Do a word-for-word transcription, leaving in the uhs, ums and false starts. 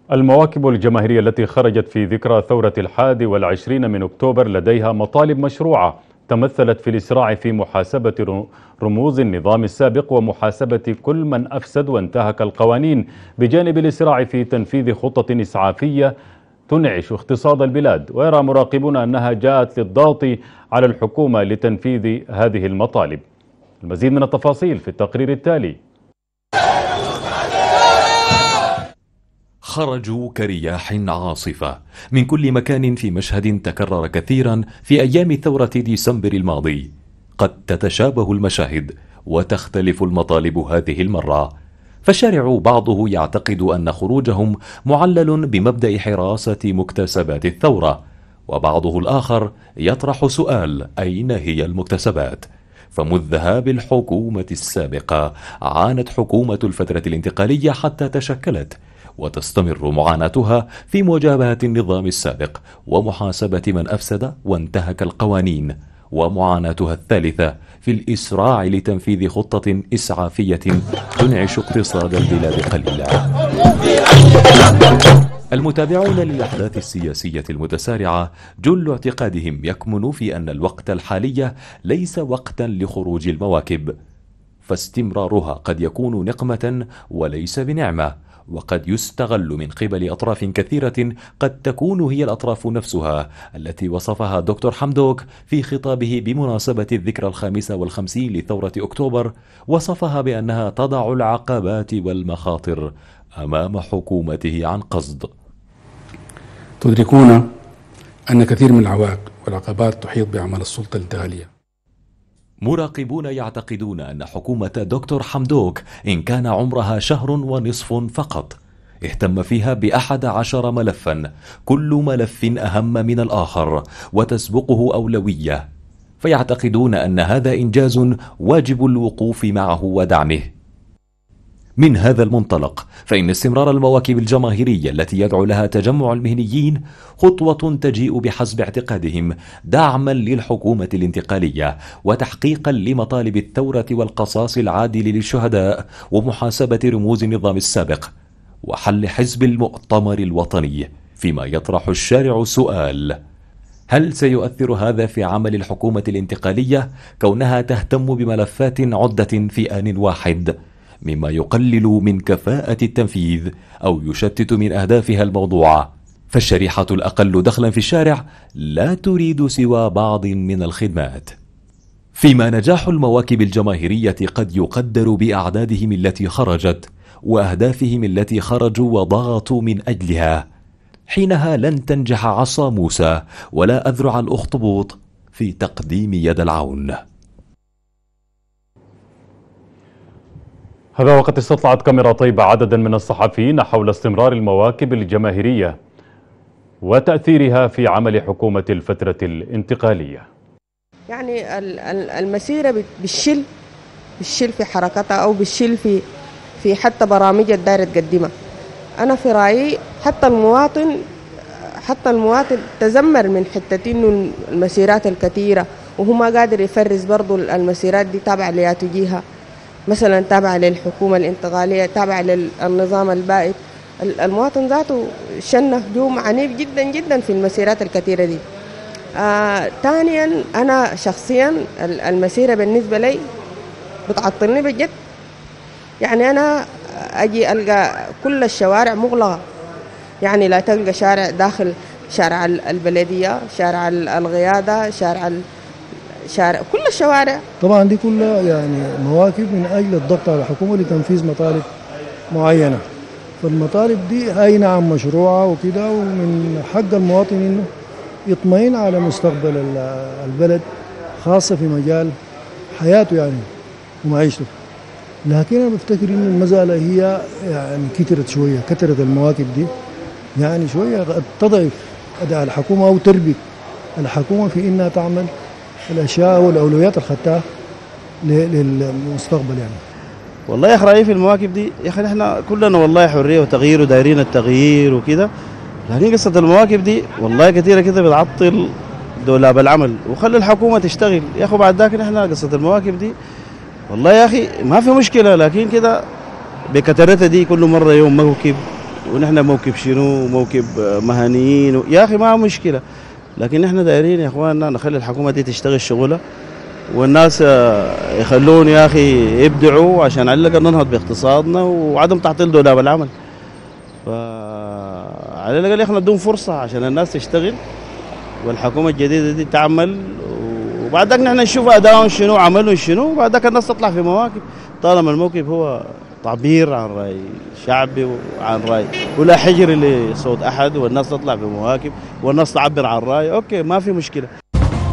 المواكب الجماهيرية التي خرجت في ذكرى ثورة الحادي والعشرين من أكتوبر لديها مطالب مشروعة تمثلت في الإسراع في محاسبة رموز النظام السابق ومحاسبة كل من أفسد وانتهك القوانين، بجانب الإسراع في تنفيذ خطة إسعافية تنعش اقتصاد البلاد. ويرى مراقبون أنها جاءت للضغط على الحكومة لتنفيذ هذه المطالب. المزيد من التفاصيل في التقرير التالي. خرجوا كرياح عاصفة من كل مكان في مشهد تكرر كثيرا في أيام ثورة ديسمبر الماضي. قد تتشابه المشاهد وتختلف المطالب هذه المرة، فالشارع بعضه يعتقد أن خروجهم معلل بمبدأ حراسة مكتسبات الثورة، وبعضه الآخر يطرح سؤال: أين هي المكتسبات؟ فمذ ذهاب الحكومة السابقة عانت حكومة الفترة الانتقالية حتى تشكلت، وتستمر معاناتها في مواجهة النظام السابق ومحاسبة من أفسد وانتهك القوانين، ومعاناتها الثالثة في الإسراع لتنفيذ خطة إسعافية تنعش اقتصاد البلاد قليلا. المتابعون للأحداث السياسية المتسارعة جل اعتقادهم يكمن في أن الوقت الحالي ليس وقتا لخروج المواكب، فاستمرارها قد يكون نقمة وليس بنعمة، وقد يستغل من قبل أطراف كثيرة قد تكون هي الأطراف نفسها التي وصفها دكتور حمدوك في خطابه بمناسبة الذكرى الخامسة والخمسين لثورة أكتوبر. وصفها بأنها تضع العقبات والمخاطر أمام حكومته عن قصد. تدركون أن كثير من العوائق والعقبات تحيط بعمل السلطة الانتقالية. مراقبون يعتقدون أن حكومة دكتور حمدوك إن كان عمرها شهر ونصف فقط اهتم فيها بأحد عشر ملفا، كل ملف أهم من الآخر وتسبقه أولوية، فيعتقدون أن هذا إنجاز واجب الوقوف معه ودعمه. من هذا المنطلق فإن استمرار المواكب الجماهيرية التي يدعو لها تجمع المهنيين خطوة تجيء بحسب اعتقادهم دعما للحكومة الانتقالية وتحقيقا لمطالب الثورة والقصاص العادل للشهداء ومحاسبة رموز النظام السابق وحل حزب المؤتمر الوطني. فيما يطرح الشارع سؤال: هل سيؤثر هذا في عمل الحكومة الانتقالية كونها تهتم بملفات عدة في آن واحد، مما يقلل من كفاءة التنفيذ أو يشتت من أهدافها الموضوعة؟ فالشريحة الأقل دخلا في الشارع لا تريد سوى بعض من الخدمات. فيما نجاح المواكب الجماهيرية قد يقدر بأعدادهم التي خرجت وأهدافهم التي خرجوا وضغطوا من أجلها، حينها لن تنجح عصا موسى ولا أذرع الأخطبوط في تقديم يد العون. هذا وقد استطلعت كاميرا طيبة عددا من الصحفيين حول استمرار المواكب الجماهيرية وتأثيرها في عمل حكومة الفترة الانتقالية. يعني المسيرة بالشل بالشل في حركتها أو بالشل في في حتى برامج الدايرة تقدمها. أنا في رأيي حتى المواطن حتى المواطن تذمر من حتة إنه المسيرات الكثيرة وهو ما قادر يفرز برضو المسيرات دي تابعة ليات جهة، مثلا تابعة للحكومة الانتقالية، تابعة للنظام البائد. المواطن ذاته شن هجوم عنيف جدا جدا في المسيرات الكثيرة دي. آه ثانيا أنا شخصيا المسيرة بالنسبة لي بتعطلني بجد. يعني أنا أجي ألقى كل الشوارع مغلقة، يعني لا تلقى شارع داخل شارع البلدية، شارع الغيادة، شارع شارع كل الشوارع. طبعا دي كلها يعني مواكب من أجل الضغط على الحكومة لتنفيذ مطالب معينة. فالمطالب دي أي نعم مشروعة وكده، ومن حق المواطن إنه يطمئن على مستقبل البلد خاصة في مجال حياته يعني ومعيشته. لكن أنا بفتكر إن المسألة هي يعني كترت شوية، كترت المواكب دي يعني شوية تضعف أداء الحكومة أو تربك الحكومة في إنها تعمل الأشياء والأولويات الخطة للمستقبل. يعني والله يا أخي رأيي في المواكب دي يا أخي إحنا كلنا والله حرية وتغيير ودايرين التغيير وكده، لكن قصة المواكب دي والله كثيرة كده بتعطل دولاب العمل وخلي الحكومة تشتغل يا أخي. بعد ذاك إحنا قصة المواكب دي والله يا أخي ما في مشكلة، لكن كده بكترتها دي كل مرة يوم موكب ونحن موكب شنو موكب مهنيين يا اخي ما مشكله، لكن نحن دايرين يا اخواننا نخلي الحكومه دي تشتغل شغلها، والناس يخلون يا اخي يبدعوا عشان على الاقل ننهض باقتصادنا وعدم تعطيل دولاب العمل. فعلى الاقل احنا ندون فرصه عشان الناس تشتغل والحكومه الجديده دي تعمل، وبعدك نحن نشوف ادائهم شنو عملهم شنو، وبعدك الناس تطلع في مواكب طالما الموكب هو تعبير عن راي شعبي وعن راي ولا حجر لصوت احد، والناس تطلع في مواكب والناس تعبر عن راي، اوكي ما في مشكله.